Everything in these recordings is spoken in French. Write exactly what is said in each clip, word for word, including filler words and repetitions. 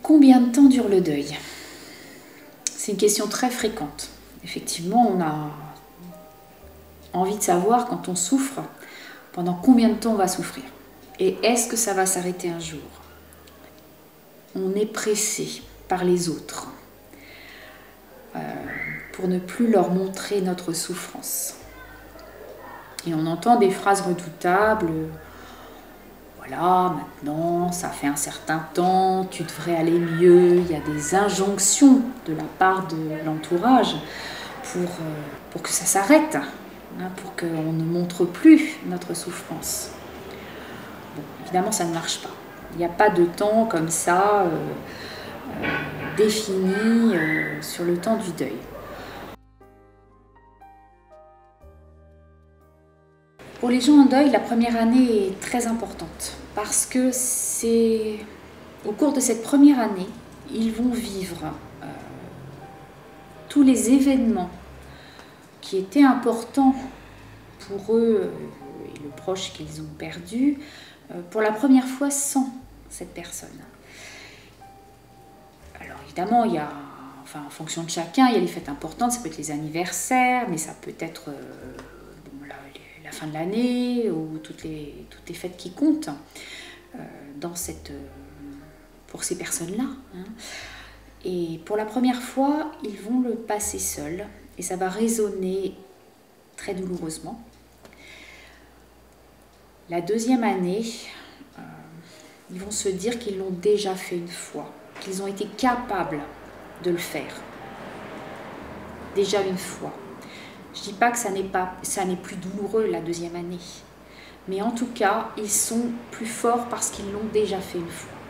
Combien de temps dure le deuil? C'est une question très fréquente. Effectivement, on a envie de savoir quand on souffre, pendant combien de temps on va souffrir. Et est-ce que ça va s'arrêter un jour? On est pressé par les autres euh, pour ne plus leur montrer notre souffrance. Et on entend des phrases redoutables. Voilà, maintenant, ça fait un certain temps, tu devrais aller mieux. Il y a des injonctions de la part de l'entourage pour, euh, pour que ça s'arrête, hein, pour qu'on ne montre plus notre souffrance. Bon, évidemment, ça ne marche pas. Il n'y a pas de temps comme ça euh, euh, défini euh, sur le temps du deuil. Pour les gens en deuil, la première année est très importante parce que c'est au cours de cette première année, ils vont vivre euh, tous les événements qui étaient importants pour eux et le proche qu'ils ont perdu euh, pour la première fois sans cette personne. Alors évidemment, il y a, enfin, en fonction de chacun, il y a les fêtes importantes, ça peut être les anniversaires, mais ça peut être euh, la fin de l'année ou toutes les, toutes les fêtes qui comptent euh, dans cette, euh, pour ces personnes-là. Hein. Et pour la première fois, ils vont le passer seuls et ça va résonner très douloureusement. La deuxième année, euh, ils vont se dire qu'ils l'ont déjà fait une fois, qu'ils ont été capables de le faire. Déjà une fois. Je ne dis pas que ça n'est pas, ça n'est plus douloureux la deuxième année, mais en tout cas, ils sont plus forts parce qu'ils l'ont déjà fait une fois.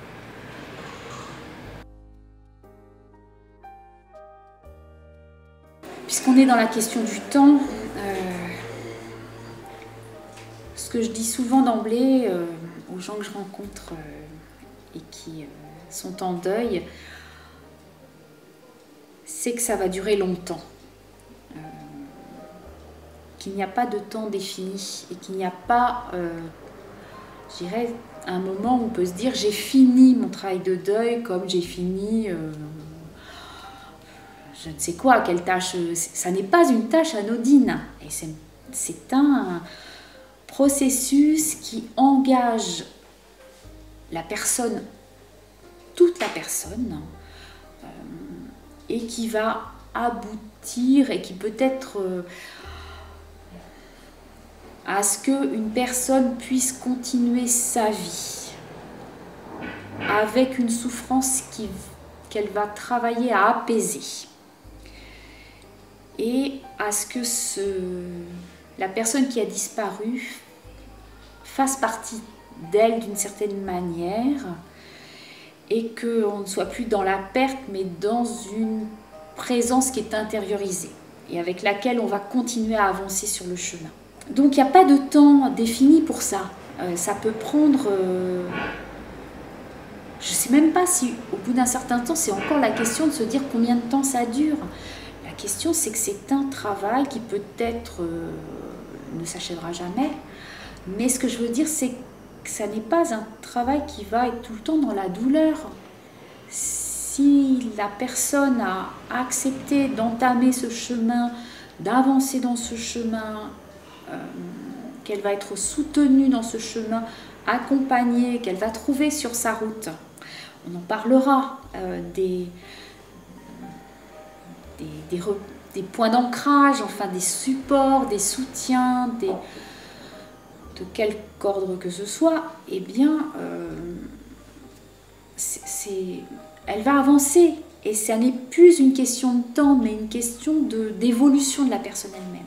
Puisqu'on est dans la question du temps, euh, ce que je dis souvent d'emblée euh, aux gens que je rencontre euh, et qui euh, sont en deuil, c'est que ça va durer longtemps. Euh, qu'il n'y a pas de temps défini et qu'il n'y a pas, euh, je dirais, un moment où on peut se dire j'ai fini mon travail de deuil comme j'ai fini euh, je ne sais quoi, quelle tâche. Ça n'est pas une tâche anodine et c'est, c'est un processus qui engage la personne, toute la personne, euh, et qui va aboutir et qui peut être euh, à ce qu'une personne puisse continuer sa vie avec une souffrance qui, qu'elle va travailler à apaiser et à ce que ce, la personne qui a disparu fasse partie d'elle d'une certaine manière et qu'on ne soit plus dans la perte mais dans une présence qui est intériorisée et avec laquelle on va continuer à avancer sur le chemin. Donc il n'y a pas de temps défini pour ça. Euh, ça peut prendre... Euh, je ne sais même pas si au bout d'un certain temps, c'est encore la question de se dire combien de temps ça dure. La question, c'est que c'est un travail qui peut-être euh, ne s'achèvera jamais. Mais ce que je veux dire, c'est que ça n'est pas un travail qui va être tout le temps dans la douleur. Si la personne a accepté d'entamer ce chemin, d'avancer dans ce chemin, Euh, qu'elle va être soutenue dans ce chemin, accompagnée, qu'elle va trouver sur sa route. On en parlera euh, des, des, des, re, des points d'ancrage, enfin des supports, des soutiens, des, de quelque ordre que ce soit. Eh bien, euh, c'est, c'est, elle va avancer et ça n'est plus une question de temps, mais une question de, d'évolution de la personne elle-même.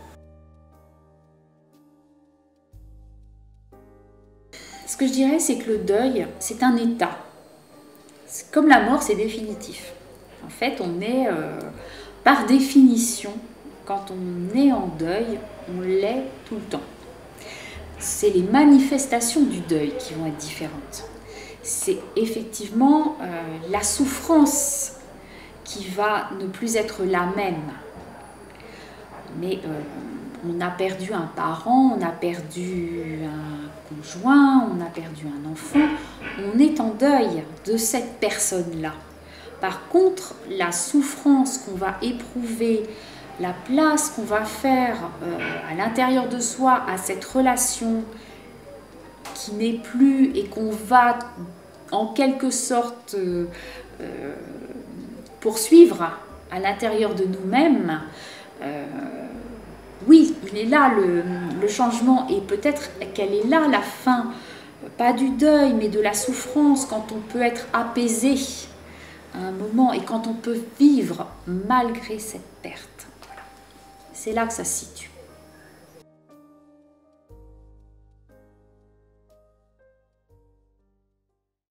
Ce que je dirais, c'est que le deuil, c'est un état. C'est comme la mort, c'est définitif. En fait, on est, euh, par définition, quand on est en deuil, on l'est tout le temps. C'est les manifestations du deuil qui vont être différentes. C'est effectivement euh, la souffrance qui va ne plus être la même. Mais euh, on a perdu un parent, on a perdu un conjoint, on a perdu un enfant, on est en deuil de cette personne-là. Par contre, la souffrance qu'on va éprouver, la place qu'on va faire euh, à l'intérieur de soi à cette relation qui n'est plus et qu'on va en quelque sorte euh, euh, poursuivre à l'intérieur de nous-mêmes, euh, oui, il est là le, le changement, et peut-être qu'elle est là la fin, pas du deuil, mais de la souffrance, quand on peut être apaisé à un moment et quand on peut vivre malgré cette perte. Voilà. C'est là que ça se situe.